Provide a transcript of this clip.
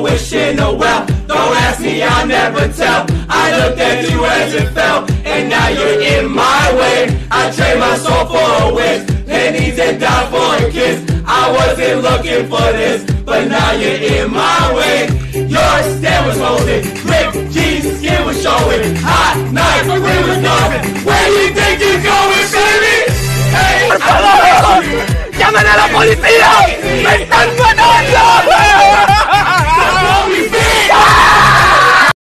a wish in a well. Don't ask me, I'll never tell. I looked at you as it fell, and now you're in my way. I trade my soul for a wish, pennies and dime for a kiss. I wasn't looking for this, but now you're in my way. Your stand was holding, ripped jeans, skin was showing. Hot night, we was going. Where you think you're going, baby? Hey, por favor, llamen a la policía. Me están matando.